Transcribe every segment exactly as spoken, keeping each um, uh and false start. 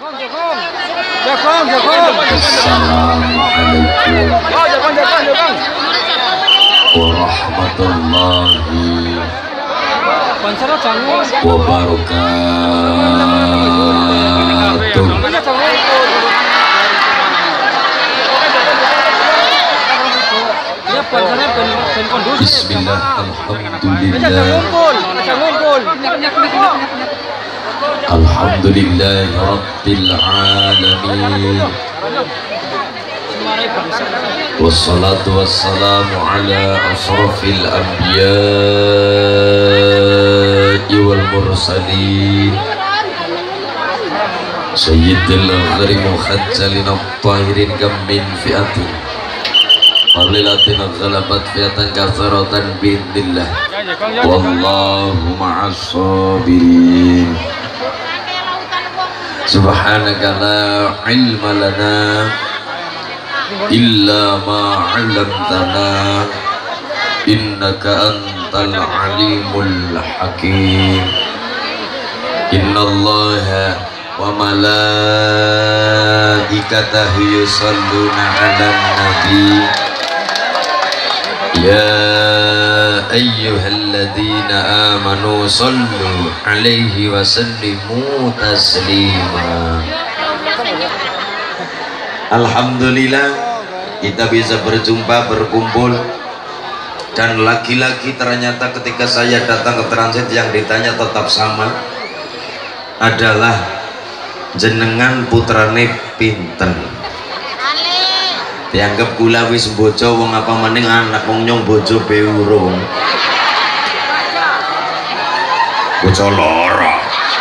Assalamualaikum warahmatullahi wabarakatuh. Bismillah, alhamdulillah, alhamdulillah rabbil alamin, wassalatu wassalamu ala ashrafil anbiya'i wal mursalin sayyidil ghari mukhajjalin at-tahirin kam min fi'atin qalilatin ghalabat fi'atan katsaratan bi'idznillah wallahu ma'as sabirin. Subhanaka la ilma lana illa ma 'allamtana innaka antal alimul hakim. Innallaha wa malaikatahu yusalluna 'alan nabi ya ayyuhalladzina amanu sallu 'alaihi wa sallimu taslima. Alhamdulillah kita bisa berjumpa, berkumpul, dan lagi-lagi ternyata ketika saya datang ke transit yang ditanya tetap sama, adalah jenengan putrane pinten. Dianggap kula wis bojo wong apa maning anak wong nyong bojo beurung. Bojo loro.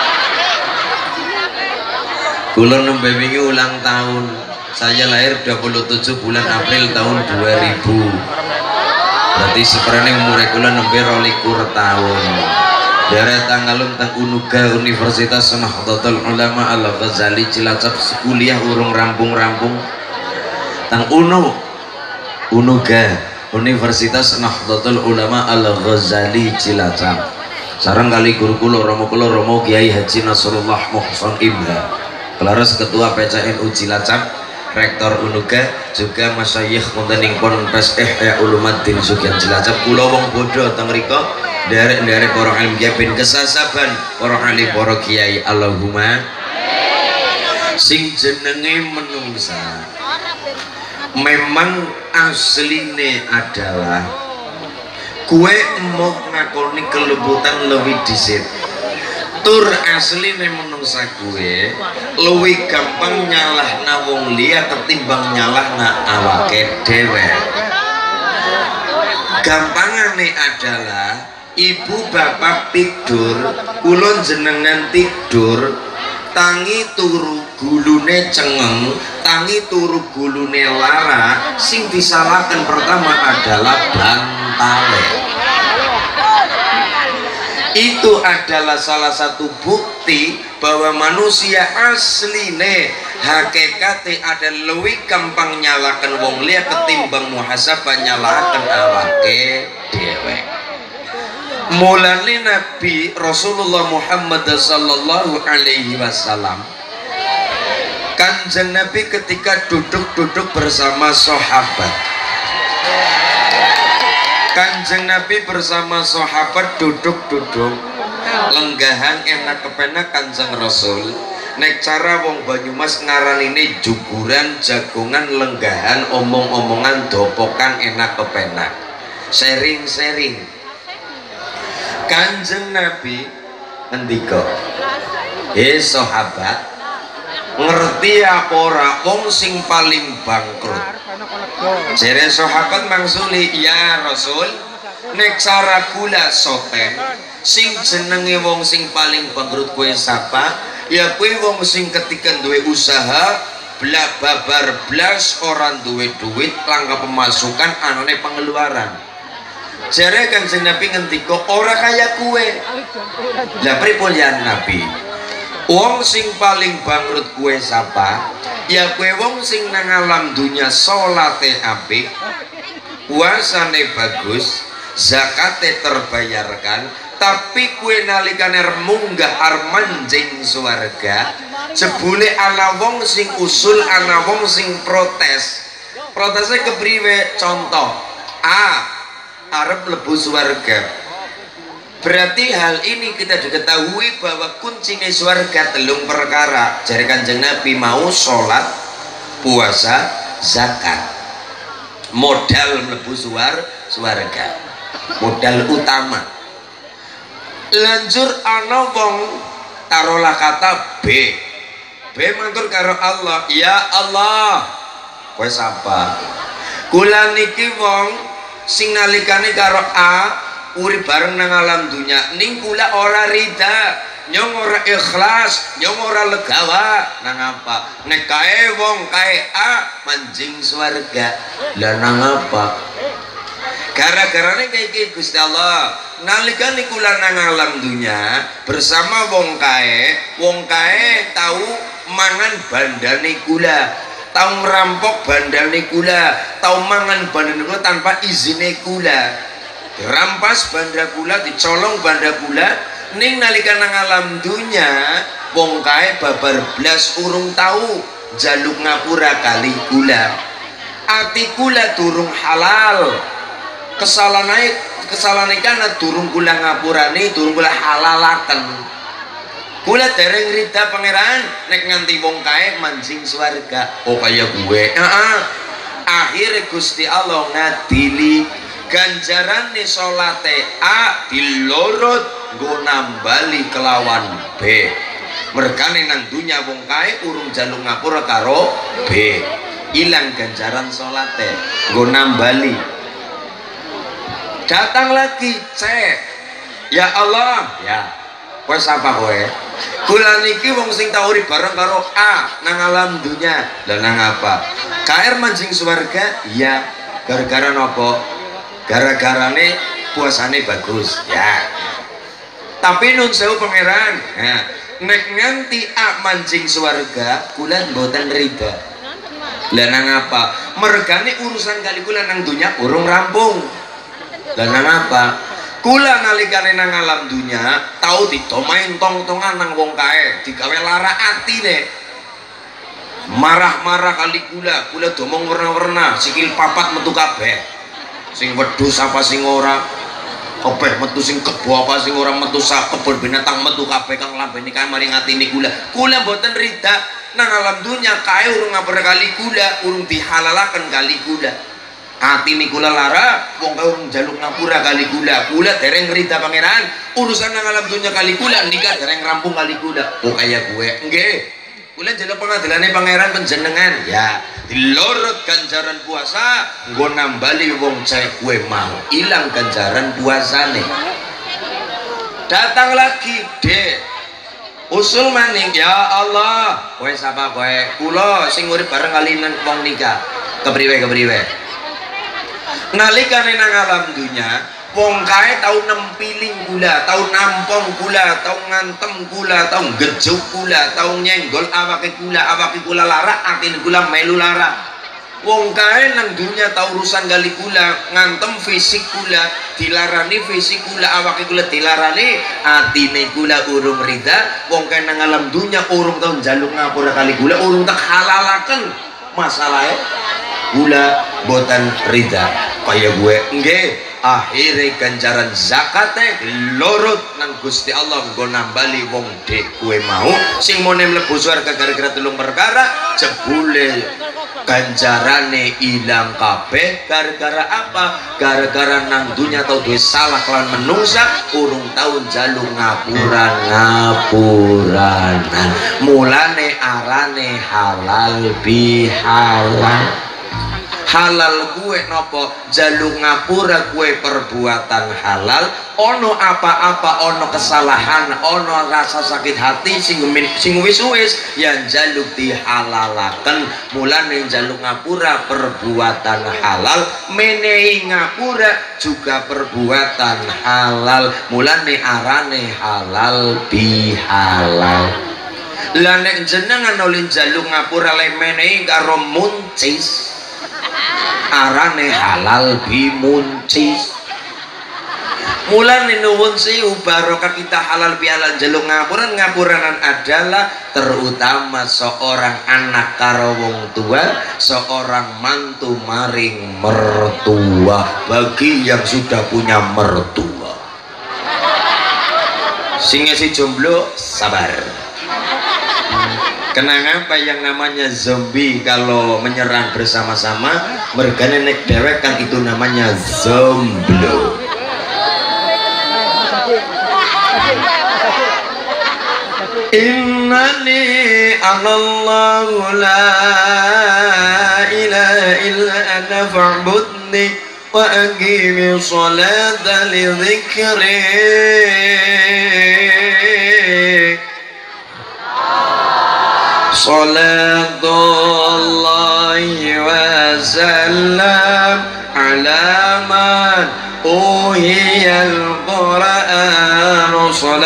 Kula nembe wingi ulang tahun. Saya lahir dua puluh tujuh bulan April tahun dua ribu. Berarti sekarang umure kula nembe rolikur tahun. Daerah Tanggalum tang Unuga Universitas Nahdlatul Ulama Al-Ghazali Cilacap kuliah urung rampung-rampung. Tang Uno Unuga Universitas Nahdlatul Ulama Al-Ghazali Cilacap. Sareng kali guru kula Romo kula Romo Kiai Haji Nasrullah Muhsan Ibra. Kelaras Ketua P C N U Cilacap, Rektor Unuga, juga masyayikh wonten Ponpes Ihya Ulumuddin Sugihan Cilacap. Kula wong bodho teng mriko derek-derek para alim kiai ben kesasaban para alim para kiai. Allahumma sing jenenge menungsa memang asline adalah kue mau ngakoni kelembutan lebih disit. Tur asline menungsa kue lebih gampang nyalahna wong liya ketimbang nyalahna awake dhewe. Gampangane adalah ibu bapak tidur, ulun jenengan tidur, tangi turu gulune cengeng, tangi turu gulune lara, sing disalahkan pertama adalah bantale. Itu adalah salah satu bukti bahwa manusia asline hakikate ada lebih gampang nyalakan wong liya ketimbang muhasabah nyalakan awake dhewe. Mulane Nabi Rasulullah Muhammad sallallahu alaihi wasallam, Kanjeng Nabi ketika duduk-duduk bersama sahabat, Kanjeng Nabi bersama sahabat duduk-duduk lenggahan enak kepenak Kanjeng Rasul. Nek cara wong Banyumas ngaran ini juguran, jagongan, lenggahan, omong-omongan, dopokan enak kepenak, sharing-sharing. Kanjeng Nabi ngendika, "He sahabat, ngerti apa ora wong sing paling bangkrut?" Jere sahabat mangsuli, "Ya Rasul, nek cara kula soten, sing jenenge wong sing paling bangkrut kowe sapa? Ya kowe wong sing ketika duwe usaha bla babar blas orang duwe duit, langka pemasukan, anane pengeluaran." Jare Kanjeng Nabi ngendika, ora kaya kue. Lah pripun ya Nabi? Wong sing paling bangkrut kue sapa? Ya kue wong sing nang alam dunya salate apik, puasane bagus, zakate terbayarkan, tapi kue nalikane munggah arep manjing swarga, Jebule ana wong sing usul, ana wong sing protes. Protesnya kepriwe? Contoh, A arep mlebu swarga. Berarti hal ini kita diketahui bahwa kuncinya swarga telung perkara. Jare Kanjeng Nabi mau sholat, puasa, zakat. Modal mlebu suar swarga. Modal utama. Lanjur ana wong taruhlah kata B. B matur karo Allah, ya Allah, kowe sapa? Kula niki wong sing nalikane karo A urip bareng nang alam dunya, ning kula ora rida, nyong ora ikhlas, nyong ora legawa. Nang apa? Nek kae wong kae A manjing swarga. Lah nang apa? Gara-garane kayak iki Gusti Allah, nalikane kula nang alam dunya bersama wong kae, wong kae tahu mangan bandane kula, tau ngerampok bandane kula, tau mangan bandane kula tanpa izine kula, dirampas banda kula, dicolong banda kula. Ning nalika nang alam dunya wong kae babar blas urung tau jaluk ngapura kali kula, ati kula durung halal, kesalahan kesalahan kana durung kula ngapurane, durung kula halalaken. Kula dereng rida pangeran nek nganti wong kae manjing swarga. Oh kaya gue. Heeh. Akhire Gusti Allah ngadili ganjarane salate A dilorot nggo nambali kelawan B. Mergane nang dunya wong kae urung jaluk ngapura karo B. Ilang ganjaran salate nggo nambali. Datang lagi C. Ya Allah, ya. Kowe sapa kowe? Kula niki wong sing tau urip bareng karo A nang alam dunya. Lah nang apa? K R manjing swarga? Iya. Gara-gara nopo? Gara-garane puasane bagus. Ya. Tapi nun sewu pangeran. Nah, nek nganti A manjing swarga, kula mboten rida. Lah nang apa? Mergane urusan kali kula nang dunya urung rampung. Lah nang apa? Kula nalikane nang alam dunya tau ditomain tong-tongan nang wong kae, digawe lara atine. Marah-marah kali kula, kula domong werna-werna, sikil papat metu kabeh. Sing wedhus apa sing ora, kabeh metu, sing kebo apa sing ora metu, sak kebon binatang metu kabeh kang lambene kae maring atine kula. Kula mboten rida nang alam dunya kae urung ngapura kali kula, urung dihalalaken kali kula. Hati ini kula lara, wong kau jaluk ngapura kali kula, kula dereng rida pangeran, urusan nang alam dunya kali kula, nikah dereng rampung kali kula. Oh kaya gue, enggak, kula jaluk pengadilannya pangeran penjenengan, ya, dilorot ganjaran puasa, nggo nambali wong cek gue mau, ilang ganjaran puasane. Datang lagi D, usul maning, ya Allah, kowe sapa kowe? Kula sing urip bareng kali wong nikah, kepriwe kepriwe? Nalikane nang alam dunya wong kae tau nempiling kula, tau nampong kula, tau ngantem kula, tau gejuk kula, tau nyenggol awake kula, awake kula lara, atine kula melu lara. Wong kae nang dunya tau urusan kali kula, ngantem fisik kula, dilarani fisik kula, awake kula dilarani, atine kula urung rida. Wong kae nang alam dunya urung tau njaluk ngapura kali kula, urung tak halalaken masalahe kula botan rida kaya gue nggih. Akhire ganjaran zakate lorot nang Gusti Allah nggo nambali wong dek kue mau sing mone mlebu swarga gara-gara telung perkara, jebule ganjarane ilang kabeh. Gara-gara apa? Gara-gara nang dunya tau duwe salah kelawan menungsa, urung tau njaluk ngapura ngapuranan. Mulane arane halal bihalal. Halal kue nopo jaluk ngapura kue perbuatan halal. Ono apa-apa, ono kesalahan, ono rasa sakit hati sing sing wis-wis yang jaluk dihalalaken. Mulane jaluk ngapura perbuatan halal, menehi ngapura juga perbuatan halal. Mulane arane halal bihalal. Lah nek jenengan oleh jaluk ngapura le menehi karo muncis, arane halal bimuncis. Mulane nuwun sewu barokah kita halal bihalal njaluk ngapuran. Ngapuranan adalah terutama seorang anak karo wong tua, seorang mantu maring mertua bagi yang sudah punya mertua. Sing si jomblo sabar. Kenang apa yang namanya zombie kalau menyerang bersama-sama, mergane nek dewek kan itu namanya zomblo. Innani anallahu la ilaha illa ana fa'budni wa aqimi sholata li dzikri. Salatullahi wa salam ala man uhiyal Qur'an.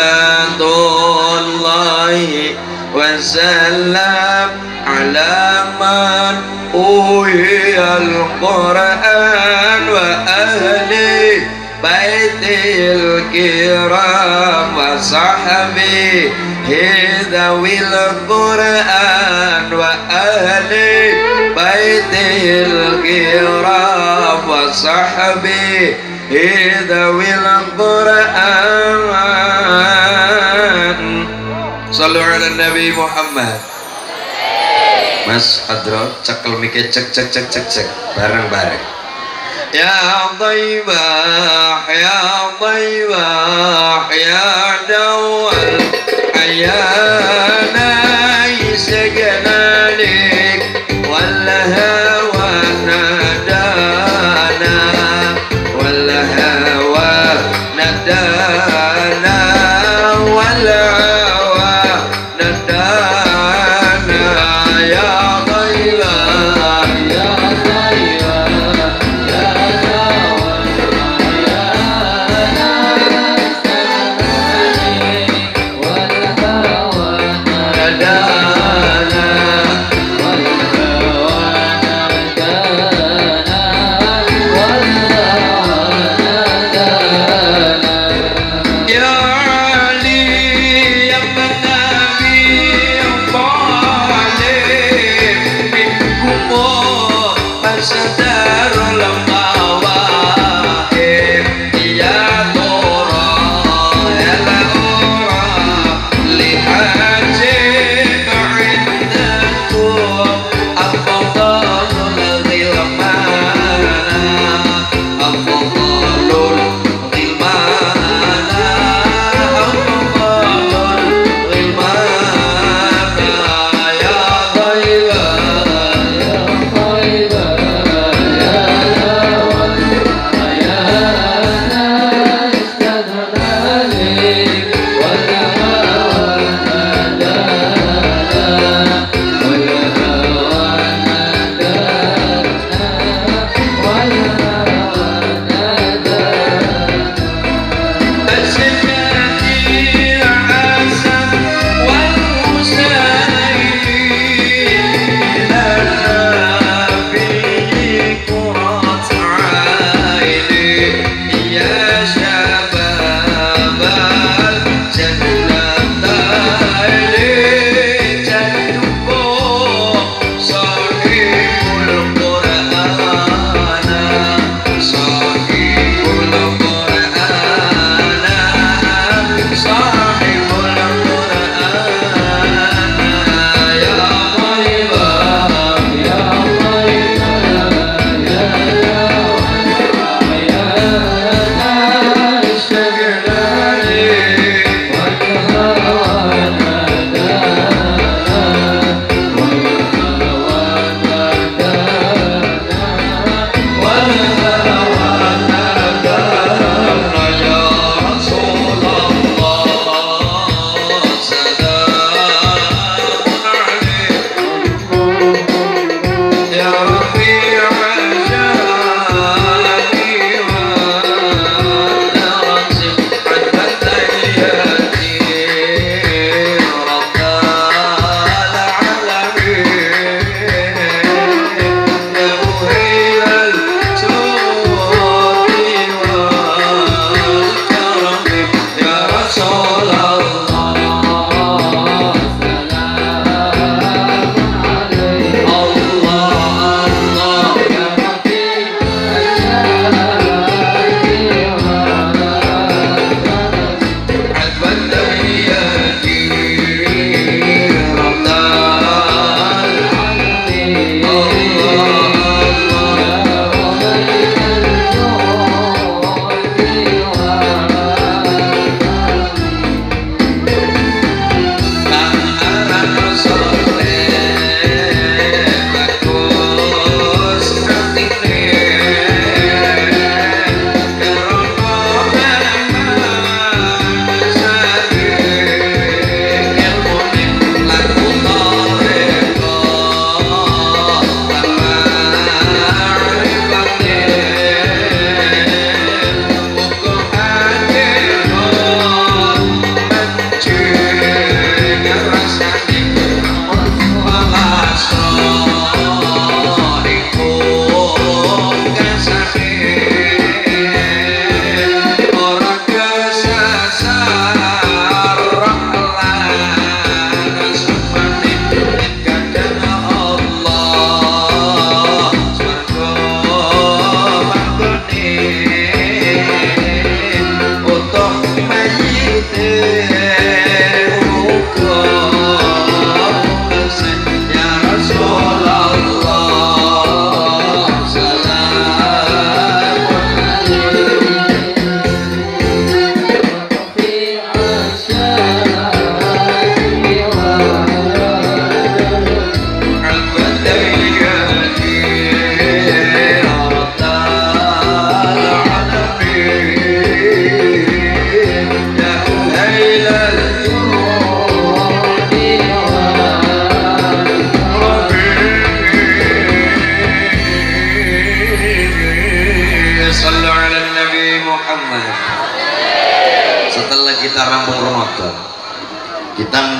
Salatullahi wa salam ala man uhiyal Qur'an wa ahli baitil kiram wa sahbi hidawil Qur'an wa ahli baitil kiram wa sahbi hidawil Qur'an. Sallu ala Nabi Muhammad. Mas Adro cekel mikir cek cek cek cek cek bareng-bareng. Ya Taibah ya Taibah ya dawal ayana isganalik wal hawa nadana wal hawa nadana wal hawa nadana. Ya Taibah ya Taibah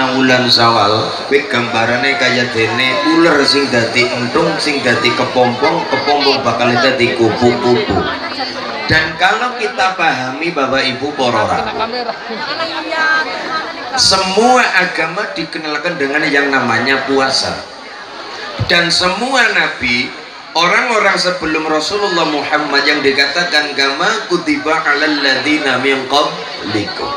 dina wulan Syawal kuwi gambarane kaya dene uler sing dadi entung sing dadi kepompong kepompong bakal dadi kupu-kupu. Dan kalau kita pahami Bapak Ibu para rawuh, semua agama dikenalkan dengan yang namanya puasa, dan semua nabi, orang-orang sebelum Rasulullah Muhammad yang dikatakan kama kutiba alal ladzina min qablikum,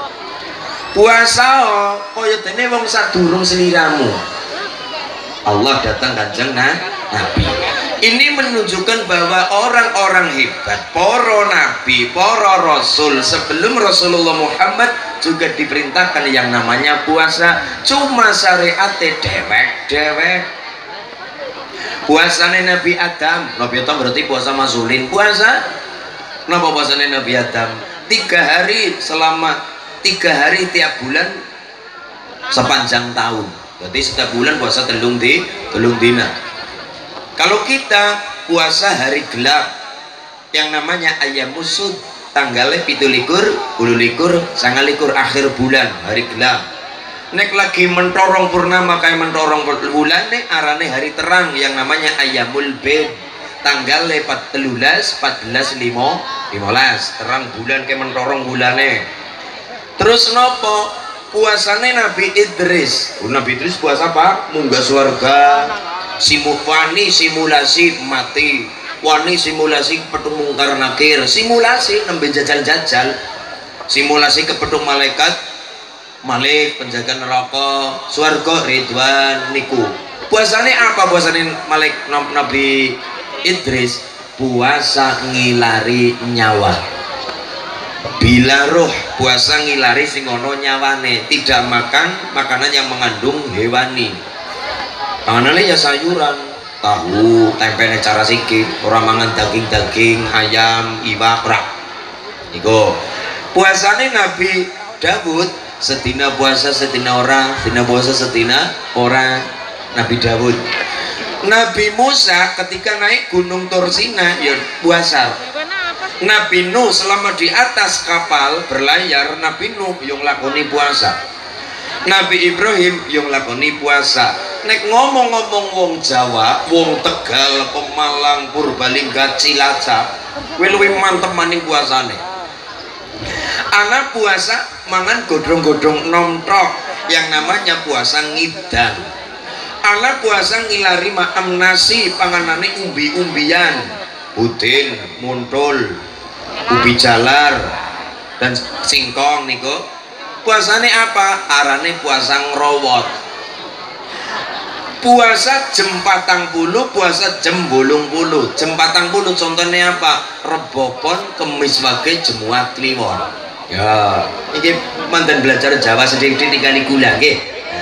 puasa kaya dene wong sadurung sliramu. Allah datang kanjeng Nabi. Ini menunjukkan bahwa orang-orang hebat, para nabi, para rasul sebelum Rasulullah Muhammad juga diperintahkan yang namanya puasa. Cuma syariate dewek-dewek. Puasanya Nabi Adam, Nabi Adam berarti puasa masulin. Puasa, kenapa puasanya Nabi Adam? Tiga hari selama tiga hari tiap bulan sepanjang tahun. Berarti setiap bulan puasa telung di telung dina. Kalau kita puasa hari gelap yang namanya Ayyamusud, tanggalnya pitulikur, ululikur, sangalikur akhir bulan hari gelap. Nek lagi mentorong purnama kayak mentorong bulan nek arane hari terang yang namanya Ayyamul Bid, tanggalnya empat belas, empat belas, lima belas terang bulan kayak mentorong bulannya. Terus nopo puasanya Nabi Idris. Nabi Idris puasa apa? Munggah surga. Simu wani simulasi mati, wani simulasi petung mungkar nakir, simulasi nembe jajal-jajal, simulasi kepetung malaikat, malik penjaga neraka, swarga ridwan niku. Puasanya apa? Puasanya malik Nabi Idris, puasa ngilari nyawa. Bila roh puasa ngilari sing ono nyawane, tidak makan makanan yang mengandung hewani. Panganannya ya sayuran, tahu, tempenya cara sikit, orang mangan daging-daging, ayam, iwak, rak. Iko puasanya Nabi Dawud, setina puasa setina orang, setina puasa setina orang. Nabi Dawud. Nabi Musa ketika naik gunung Tursina ya puasa. Nabi Nuh selama di atas kapal berlayar, Nabi Nuh yang lakoni puasa. Nabi Ibrahim yang lakoni puasa. Nek ngomong-ngomong wong Jawa, wong Tegal, Pemalang, Purbalingga, Cilacap, kowe luwih mantep maning puasane. Anak puasa mangan godhong-godhong nomtok yang namanya puasa ngidang. Anak puasa ngilari maem nasi, panganane umbi-umbian, udin, muntul, ubi jalar, dan singkong niku. Puasane apa? Arane puasa ngrowot. Puasa jam patang puluh, puasa jam bolong puluh. Jam patang puluh contohnya apa? Rebopon, Kemis Wage, Jemuah Kliwon. Ya, ini mantan belajar Jawa sedikit dikali gula, nggih.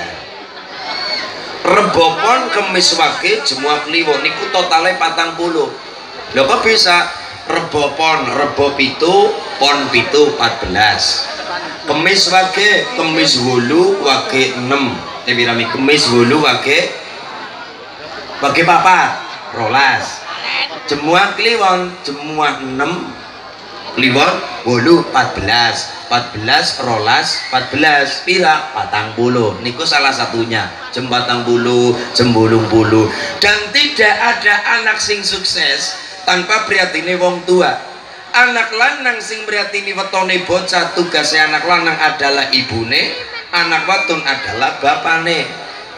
Rebopon, Kemis Wage, Jemuah Kliwon niku totalnya patang puluh. Lho kok bisa? Rebopon, Rebo pitu, pon pitu, empat belas. Kemis Wage, Kemis wolu, Wage enam. Tebirami Kemis wolu, Wage Wage papat, rolas. Jemuah Kliwon, Jemuah enam, Kliwon wolu, empat belas. empat belas, rolas, empat belas, pira patang puluh. Niku salah satunya. Jem patang puluh, jem bolong puluh. Dan tidak ada anak sing sukses tanpa prihatine wong tua. Anak lanang sing prihatini wetone bocah, tugasnya anak lanang adalah ibune, anak wadon adalah bapane.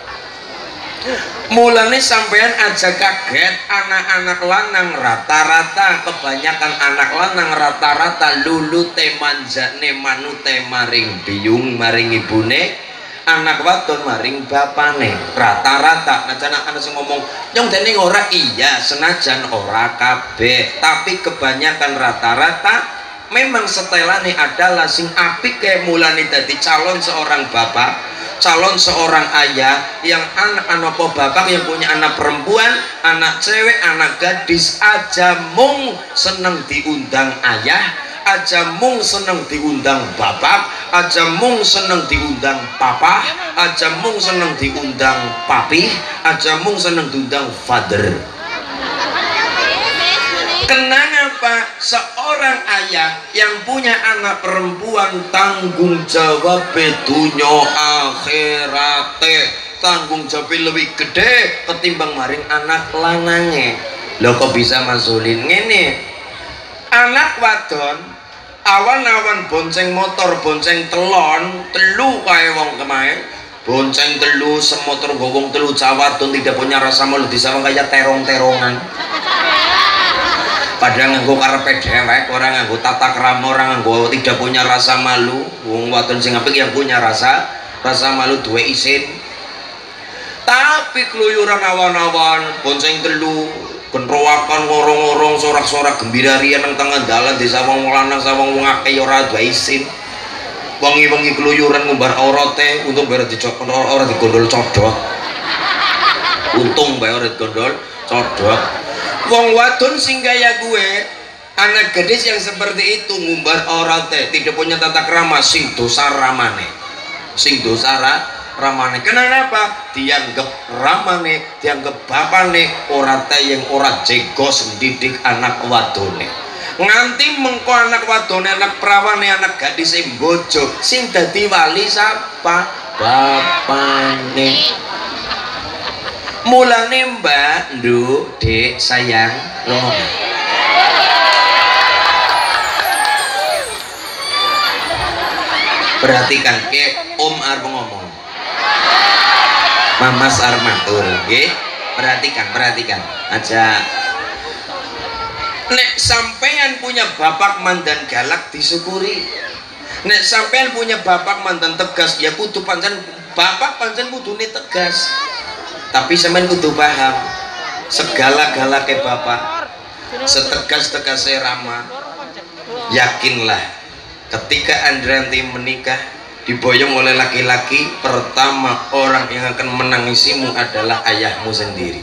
Mulane sampean aja kaget anak-anak lanang rata-rata, kebanyakan anak lanang rata-rata lulu temanjane manute maring biyung maring ibune, anak wadon maring bapane rata-rata. Nah anak anak sing ngomong nyong dene ora, iya senajan ora kabeh, tapi kebanyakan rata-rata memang setelane adalah sing apik kayak mulane dadi calon seorang bapak, calon seorang ayah yang anak anak bapak yang punya anak perempuan, anak cewek, anak gadis aja mung seneng diundang ayah, aja mung seneng diundang bapak, aja mung seneng diundang papa, aja mung seneng diundang papi, aja mung seneng diundang father. Kenapa? Kenapa seorang ayah yang punya anak perempuan tanggung jawab dunya akhirate, tanggung jawab lebih gede ketimbang maring anak lanange. Lho kok bisa masulin ngene? Anak wadon awan-awan bonceng motor, bonceng telon, telu kae wong kemae, bonceng telu semotor gowong telu cawadon tidak punya rasa malu disawang kayak terong-terongan. Padahal nganggo karepe dhewek, orang nganggo tata krama, orang nganggo tidak punya rasa malu. Wong wadon sing apik yang punya rasa rasa malu duwe isin. Tapi keluyuran awan-awan, bonceng telu, kentrowakan ngorong-ngorong, sorak-sorak gembira rian nang tengah dalan desa wong lanang sawang wong akeh ora duwe isin. Wengi-wengi keluyuran ngumbar aurate, untung bare dicok ora digondol codot. Untung bae ora digondol codot. Wong wadon sing kaya gue, anak gadis yang seperti itu ngumbar aurate, tidak punya tata krama, sing dosa ramane, sing dosa ramane. Kenapa? Dianggap ramane, dianggap bapane, orate yang ora jegos mendidik anak wadone. Nganti mengko anak wadone, anak prawane, anak gadis sing bojo, sing dadi wali sapa? Bapane. Mulane mbak, nduk, dek, sayang, loh. Perhatikan, ke om arep ngomong, mamas arep matur, nggih. Perhatikan, perhatikan aja. Nek sampean punya bapak mandan galak disyukuri. Nek sampean punya bapak mandan tegas, ya kudu pancen bapak pancen kudune tegas. Tapi sampean kudu paham, segala-gala ke bapak, setegas-tegasnya Rama, yakinlah ketika Andrianti menikah diboyong oleh laki-laki, pertama orang yang akan menangisimu adalah ayahmu sendiri.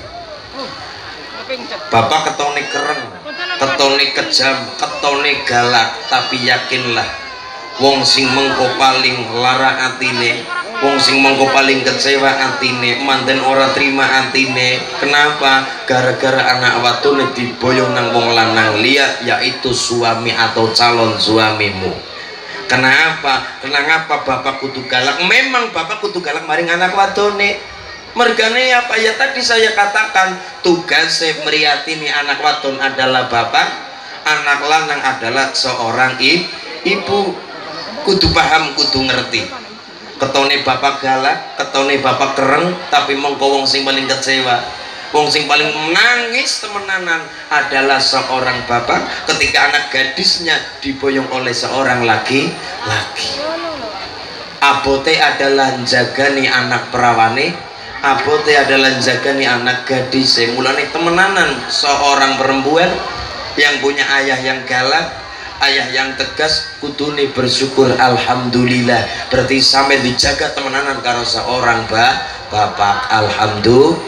Bapak ketone keren, ketone kejam, ketone galak, tapi yakinlah wong sing mengko paling lara atine, wong sing mengko paling kecewa atine, manten ora terima atine. Kenapa? Gara-gara anak wadone diboyong nang wong lanang liya, yaitu suami atau calon suamimu. Kenapa? Kenapa bapak kudu galak? Memang bapak kudu galak maring anak wadone. Mergane apa ya tadi saya katakan, tugas meriatini anak wadon adalah bapak, anak lanang adalah seorang ibu. Kudu paham, kudu ngerti. Ketone bapak galak, ketone bapak keren, tapi mengko wong sing paling kecewa, wong sing paling menangis temenanan adalah seorang bapak ketika anak gadisnya diboyong oleh seorang laki-laki. Abote adalah jagani anak perawane, abote adalah jagani anak gadis. Mulane temenanan seorang perempuan yang punya ayah yang galak, ayah yang tegas, kudune bersyukur alhamdulillah. Berarti sampai dijaga temenanan karo seorang ba bapak, alhamdulillah.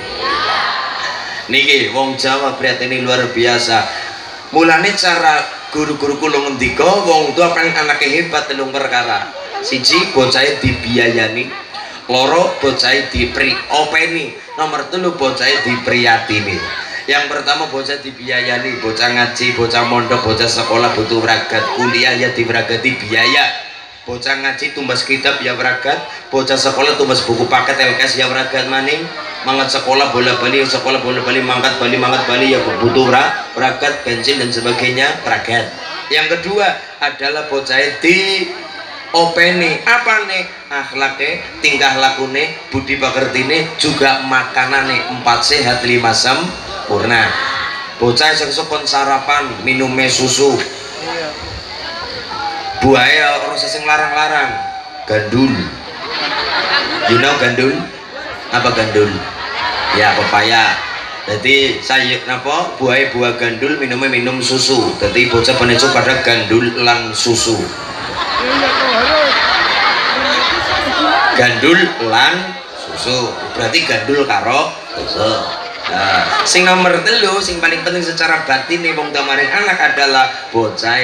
Niki wong Jawa berarti ini luar biasa. Mulane cara guru-guru kula ngendika wong tua pengen anake hebat telung perkara. Siji, bocahe dibiayani. Loro, bocahe dipri openi. Nomor telu, bocahe dipriyatini. Yang pertama bocah dibiayani, bocah ngaji, bocah mondok, bocah sekolah butuh beragat, kuliah ya diberagati biaya. Bocah ngaji tumbas kitab ya beragat, bocah sekolah tumbas buku paket L K S ya beragat maning. Mangat sekolah bola bali, sekolah bola bali, mangkat bali, mangkat bali ya butuh beragat, bensin dan sebagainya beragat. Yang kedua adalah bocah di openi, apa nih? Akhlaknya, tingkah lakune, budi pekertine, juga makanane, empat sehat lima sempurna. Bocah sing sokon sarapan minumnya susu, buaya orang sing larang-larang, gandul. You know gandul? Apa gandul? Ya pepaya. Jadi saya napa buaya buah gandul minumnya minum susu. Jadi bocah penesu pada gandul lan susu. Gandul lan susu berarti gandul karo susu. Nah, sing nomor telu sing paling penting secara batin nih wong maring anak adalah bocah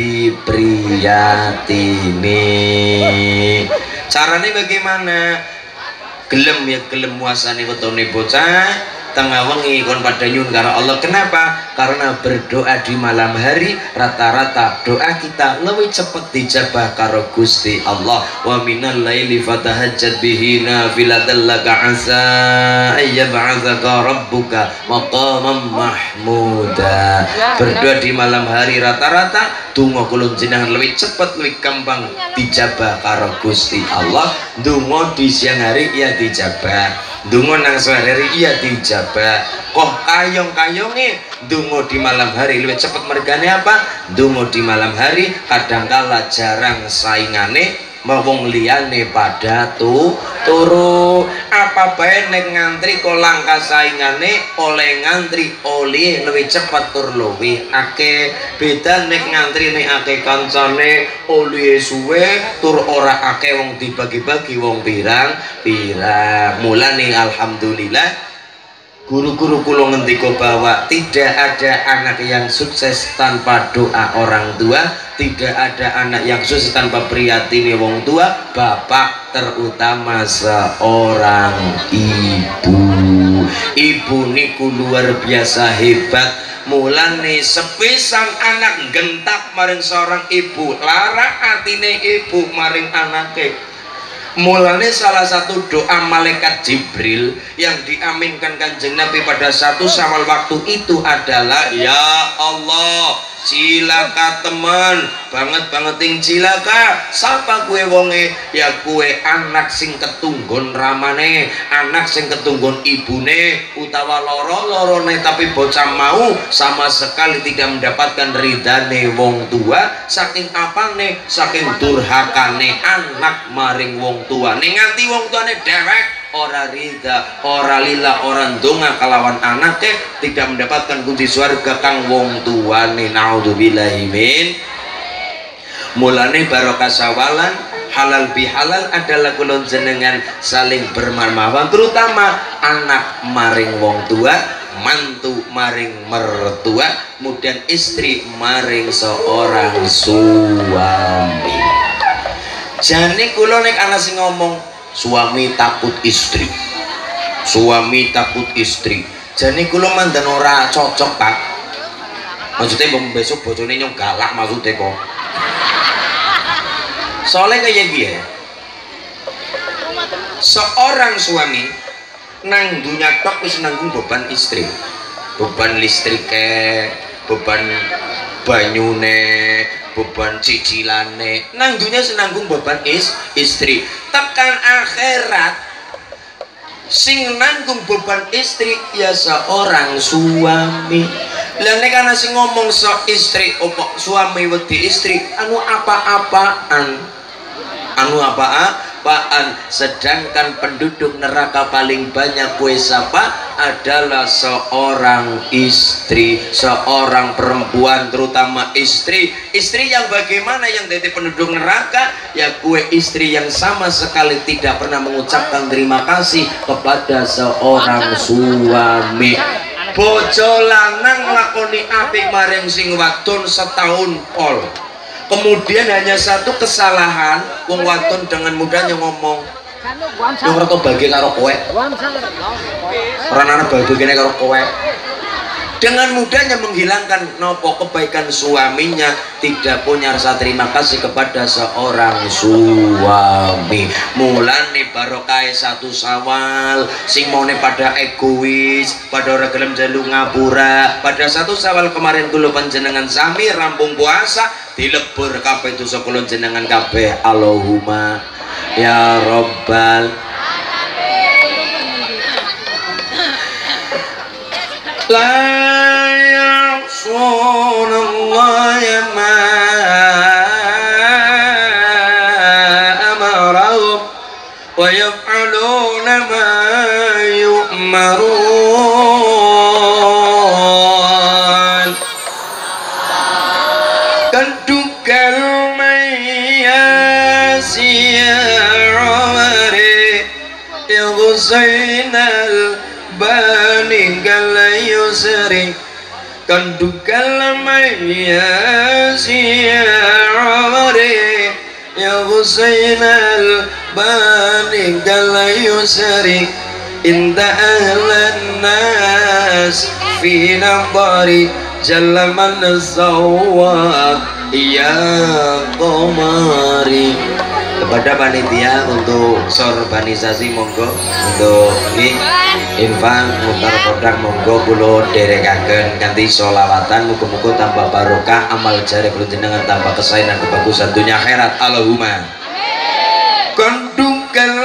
dipriyatini. Caranya bagaimana? Gelem ya gelem muasane wetone bocah, tengah wengi kon pada nyun karo Allah. Kenapa? Karena berdoa di malam hari rata-rata doa kita lebih cepat dijabah karo Gusti Allah. Wa minal laili fatahajjat bihi nafilatan laka asa ayyab'atsaka rabbuka maqaman mahmuda. Berdoa di malam hari rata-rata donga kula jenengan lebih cepat lebih gampang dijabah karo Gusti Allah. Donga di siang hari ya dijabah, donga nang sore hari ya dijabah. Kok kayong-kayonge donga di malam hari lebih cepat mergane apa? Donga di malam hari kadangkala jarang saingane wong liyane pada tu turu. Apa bae nek ngantri kok langka saingane oleh ngantri oleh lebih cepat tur luwih akeh. Beda nek ngantri nek akeh kancane oleh suwe tur ora akeh wong dibagi-bagi wong pirang-pirang. Mulane alhamdulillah guru-guru kula ngendika bahwa tidak ada anak yang sukses tanpa doa orang tua, tidak ada anak yang sukses tanpa priyatine wong tua, bapak terutama seorang ibu. Ibu niku luar biasa hebat. Mulane sepisan anak gentak maring seorang ibu, lara atine ibu maring anake. Mulane salah satu doa malaikat Jibril yang diaminkan Kanjeng Nabi pada satu Syawal waktu itu adalah, ya Allah, cilaka teman banget banget yang cilaka sapa kue wonge? Ya kue anak sing ketunggon ramane, anak sing ketunggon ibune utawa loro-lorone, tapi bocah mau sama sekali tidak mendapatkan ridane wong tua. Saking apane? Saking durhakane anak maring wong tua. Ning nganti wong tuane dewek ora rida, ora lila, orang donga kalawan anake tidak mendapatkan kunci surga kang wong tuane. Naudzubillahi min. Mulane barokah sawalan halal bihalal adalah kula jenengan saling bermanfaat, terutama anak maring wong tua, mantu maring mertua, kemudian istri maring seorang suami. Jane kula nek ana sing ngomong suami takut istri, suami takut istri, jane kula mandan ora cocok Pak. Maksudnya bang besok bojone nyong galak maksudnya kok. Soalnya kayak gini, seorang suami nang dunya tok wis nanggung beban istri, beban listrike, beban banyune, beban cicilane, nang dunya senanggung beban is istri. Tekan akhirat sing nanggung beban istri ya seorang suami. Lah nek ana sing ngomong so istri opo suami wedi istri anu apa-apaan, anu apa-apaan, sedangkan penduduk neraka paling banyak kue sapa adalah seorang istri, seorang perempuan, terutama istri. Istri yang bagaimana yang jadi penduduk neraka? Ya kue istri yang sama sekali tidak pernah mengucapkan terima kasih kepada seorang suami. Bojo lanang lakoni apik maring sing wadon setahun pol, kemudian hanya satu kesalahan, wong wadon dengan mudahnya ngomong yang rata bagi karo kowe, orang anak bagiannya karo kowe, dengan mudahnya menghilangkan nopo kebaikan suaminya, tidak punya rasa terima kasih kepada seorang suami. Mulane barokah satu Syawal sing mone pada egois, pada ora gelem jalu ngapura. Pada satu Syawal kemarin kula panjenengan sami rampung puasa dilebur kabeh dosa kula jenengan kabeh. Allahumma ya Rabbal la ya'sunallah ma amarahum wa yaf'aluna ma yu'marun. Kadukal mayyasiya'amari yughsainal bani galayusri kandukal mayyasiya'amari yughsainal bani galayusri inda ahlan nas fi nabari jalaman sawak ya komari. Kepada panitia untuk sorbanisasi monggo untuk ini infak mutar kodang monggo kulo derekaken kanthi sholawatan muga-muga tambah barokah amal jari perjenengan tambah kesainan kebagusan dunia akhirat Allahumma kondukal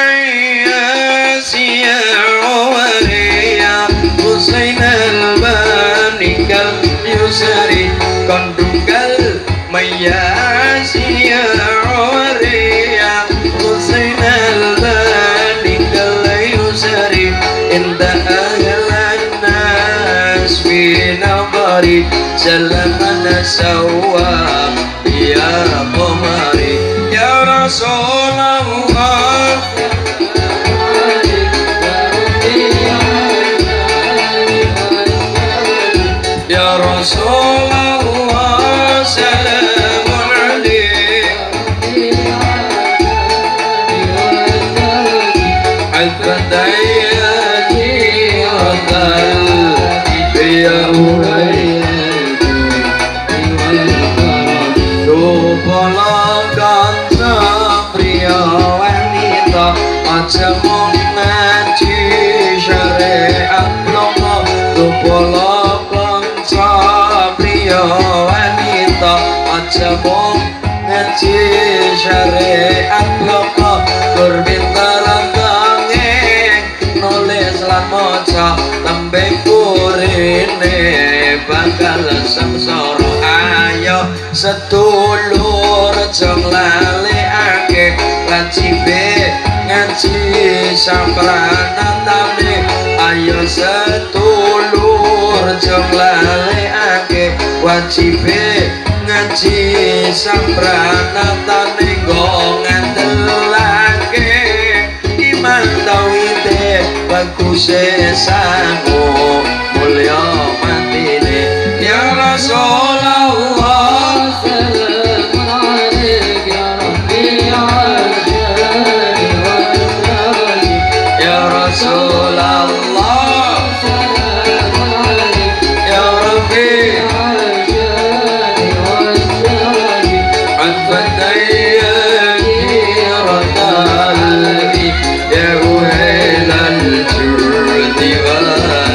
mayasya wariya Husain al-banikal yusari kondukal mayasya wariya Husain al-banikal yusari inda ahlan nas fi nabari salamana sawwa ya qamari ya Rasulullah ya Rasulullah salamun alaik al-fatayati wa qalbi ya aja mong ngaji syariat loka tupolo kanca priya wanita aja mong ngaji syariat loka tur pinter kangeng nulis lan maca tembe kurine bakal sengsara ayo sedulur jeng laleake wajibe ngaji sampranatane ayo sedulur jeng laleake wajibe ngaji sampranatane nggo ngandelake iman tauhide baguse sangu mulya matine ya Rasulullah salamun alaik ya Rabbi ya Rasulullah salamun alaik ya Rabbi al-fatayati radalbi ya uhelal jurdi wal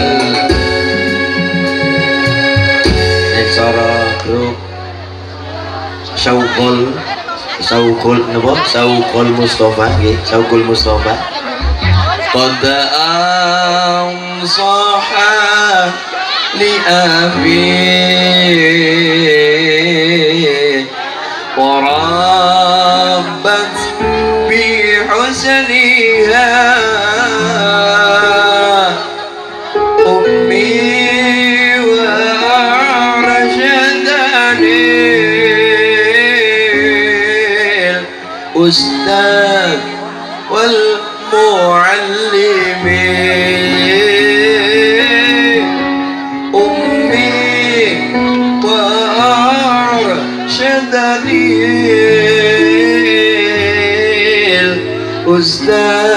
Eksara grup Saukul Saukul napa Saukul Mustafa nggih Saukul Mustafa qad ansaha li abi warabbat bi husniha ummi wa arshadani ustad wal معلمي أمي وأرشدني الأستاذ